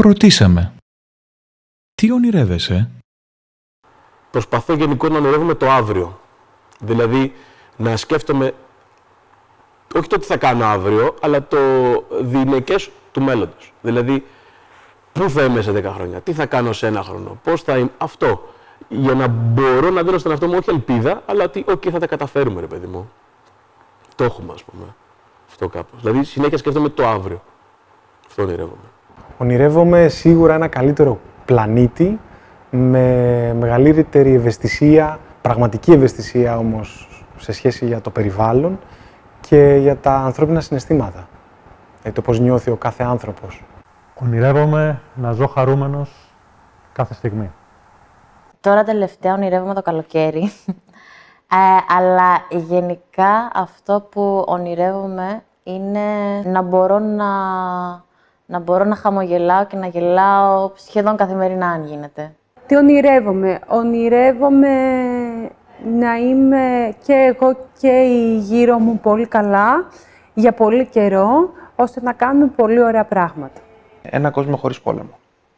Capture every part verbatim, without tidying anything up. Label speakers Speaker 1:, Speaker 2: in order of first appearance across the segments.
Speaker 1: Ρωτήσαμε. Τι ονειρεύεσαι?
Speaker 2: Προσπαθώ γενικώ να ονειρεύομαι το αύριο. Δηλαδή, να σκέφτομαι όχι το τι θα κάνω αύριο, αλλά το διηνεκές του μέλλοντος. Δηλαδή, πού θα είμαι σε δέκα χρόνια, τι θα κάνω σε ένα χρόνο, πώς θα είμαι, αυτό. Για να μπορώ να δίνω στον εαυτό μου όχι ελπίδα, αλλά ότι okay, θα τα καταφέρουμε, ρε παιδί μου. Το έχουμε, ας πούμε. Αυτό κάπως. Δηλαδή, συνέχεια σκέφτομαι το αύριο. Αυτό ονειρεύομαι.
Speaker 3: Ονειρεύομαι σίγουρα ένα καλύτερο πλανήτη, με μεγαλύτερη ευαισθησία, πραγματική ευαισθησία όμως, σε σχέση για το περιβάλλον και για τα ανθρώπινα συναισθήματα. Για το πώς νιώθει ο κάθε άνθρωπος.
Speaker 4: Ονειρεύομαι να ζω χαρούμενος κάθε στιγμή.
Speaker 5: Τώρα τελευταία ονειρεύομαι το καλοκαίρι. ε, αλλά γενικά αυτό που ονειρεύομαι είναι να μπορώ να, να μπορώ να χαμογελάω και να γελάω σχεδόν καθημερινά, αν γίνεται.
Speaker 6: Τι ονειρεύομαι? Ονειρεύομαι να είμαι και εγώ και η γύρω μου πολύ καλά, για πολύ καιρό, ώστε να κάνουμε πολύ ωραία πράγματα.
Speaker 7: Ένα κόσμο χωρίς πόλεμο.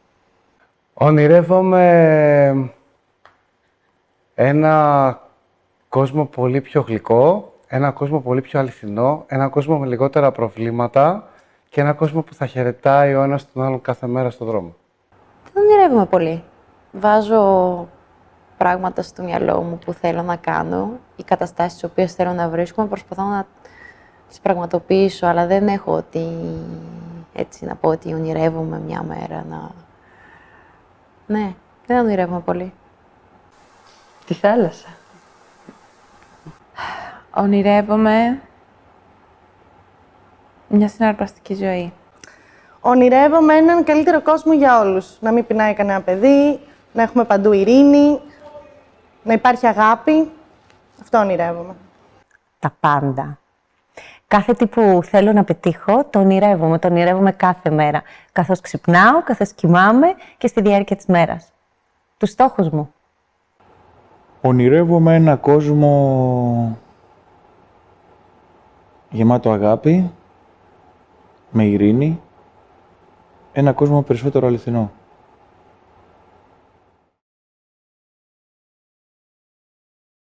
Speaker 8: Ονειρεύομαι ένα κόσμο πολύ πιο γλυκό, ένα κόσμο πολύ πιο αληθινό, ένα κόσμο με λιγότερα προβλήματα και ένα κόσμο που θα χαιρετάει ο ένας τον άλλον κάθε μέρα στον δρόμο.
Speaker 9: Δεν ονειρεύομαι πολύ. Βάζω πράγματα στο μυαλό μου που θέλω να κάνω, οι καταστάσεις τις οποίες θέλω να βρίσκομαι, προσπαθώ να τις πραγματοποιήσω, αλλά δεν έχω ότι, έτσι να πω ότι ονειρεύομαι μια μέρα να... Ναι, δεν ονειρεύομαι πολύ.
Speaker 10: Τη θάλασσα.
Speaker 11: Ονειρεύομαι μια συναρπαστική ζωή.
Speaker 12: Ονειρεύομαι έναν καλύτερο κόσμο για όλους. Να μην πεινάει κανένα παιδί, να έχουμε παντού ειρήνη, να υπάρχει αγάπη. Αυτό ονειρεύομαι.
Speaker 13: Τα πάντα. Κάθε τι που θέλω να πετύχω, το ονειρεύομαι. Το ονειρεύομαι κάθε μέρα. Καθώς ξυπνάω, καθώς κοιμάμαι και στη διάρκεια της μέρας. Τους στόχους μου.
Speaker 7: Ονειρεύομαι ένα κόσμο γεμάτο αγάπη, με ειρήνη, ένα κόσμο περισσότερο αληθινό.